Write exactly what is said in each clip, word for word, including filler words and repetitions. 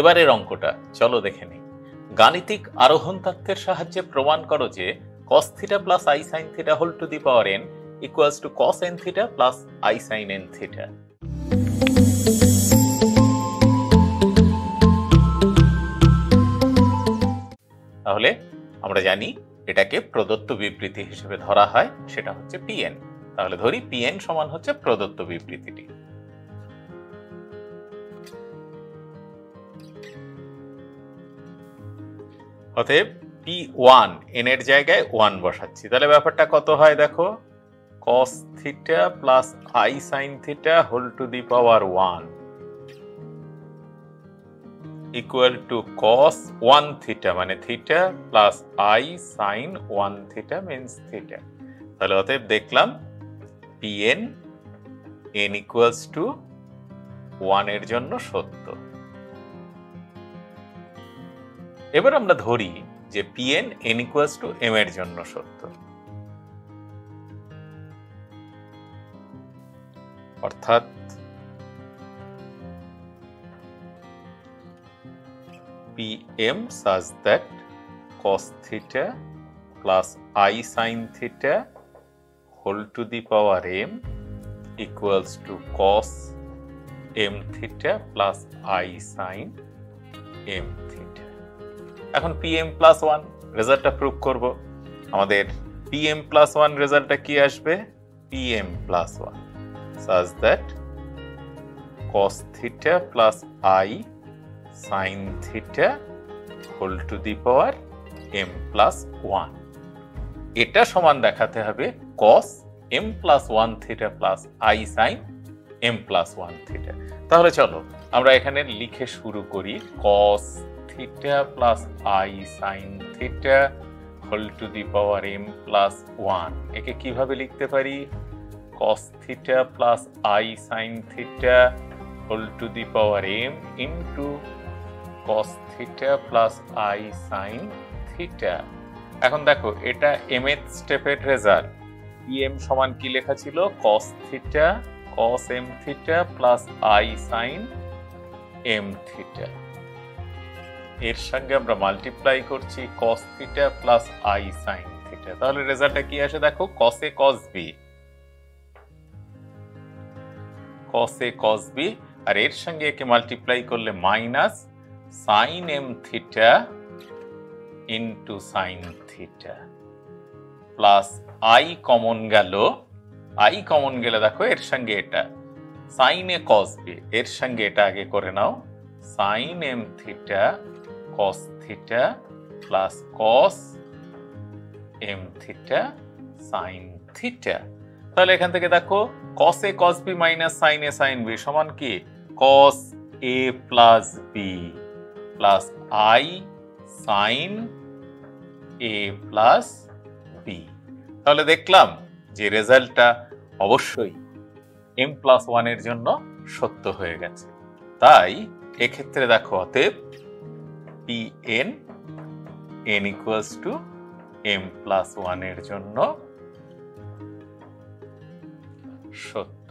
এবারের অঙ্কটা চলো দেখে নিই। গাণিতিক আরোহণ তত্ত্বের সাহায্যে প্রমাণ করো যে cos theta plus i sin theta whole to the power n equals to cos n theta plus i sin n theta. তাহলে আমরা জানি এটাকে প্রদত্ত বিবৃতি হিসেবে ধরা হয়, সেটা হচ্ছে pn। তাহলে ধরি pn সমান হচ্ছে প্রদত্ত বিবৃতিটি। অতএব পি ওয়ান n এর জায়গায় ওয়ান বসাচ্ছি, তাহলে ব্যাপারটা কত হয় দেখো, cos theta plus i sin theta whole to the power one equal to cos one theta মানে theta plus i sin one theta means theta. তাহলে অতএব দেখলাম pn n equals to one এর জন্য সত্য। এবার আমরা ধরি যে pn n equals to m এর জন্য সত্য, অর্থাৎ pm such that cos theta plus i sin theta whole to the power m equals to cos m theta plus i sin m theta। এখন pm plus ওয়ান রেজাল্টটা prove করব। আমাদের pm plus one রেজাল্টটা কি আসবে, pm plus one such that cos theta plus i sin theta whole to the power m plus one. এটা সমান দেখাতে হবে cos m plus one theta plus i sin m plus one theta। তাহলে চলো আমরা এখানে লিখে শুরু করি cos theta plus i sin theta whole to the power m plus one. একে কিভাবে লিখতে পারি, cos theta plus i sin theta whole to the power m into cos theta plus i sin theta। এখন দেখো এটা m এর স্টেপের result, pm সমান কি লেখা ছিল, cos theta cos m theta plus i sin m theta। এর সঙ্গে আমরা মাল্টিপ্লাই করছি cos theta plus i sin theta। তাহলে রেজাল্টটা কি আসে দেখো, cos a cos b cos a cos b, আর এর সঙ্গে একে মাল্টিপ্লাই করলে minus sin m theta into sin theta plus i common গেল, i কমন গেলে দেখো এর সঙ্গে এটা sin a cos b, এর সঙ্গে এটা আগে করে নাও sin m theta cos theta plus cos m theta sin theta। তাহলে এখান থেকে দেখো cos a cos b minus sin a sin b সমান কি, cos a plus b plus i sin a plus b। তাহলে দেখলাম যে রেজাল্টটা অবশ্যই m plus ওয়ান এর জন্য সত্য হয়ে গেছে। তাই এক্ষেত্রে দেখো অতএব pn n equals to m plus one এর জন্য সত্য।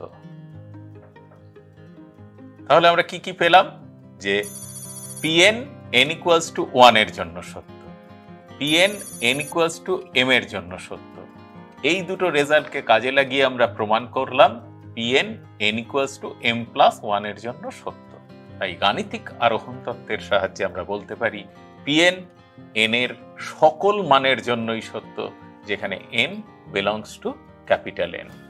তাহলে আমরা কি কি পেলাম, যে pn n equals to one এর জন্য সত্য, pn n equals to m এর জন্য সত্য। এই দুটো রেজাল্টকে কাজে লাগিয়ে আমরা প্রমাণ করলাম pn n equals to m plus one এর জন্য সত্য। তাই গাণিতিক আরোহণ তত্ত্বের সাহায্যে আমরা বলতে পারি pn n এর সকল মানের জন্যই সত্য, যেখানে n belongs to capital N।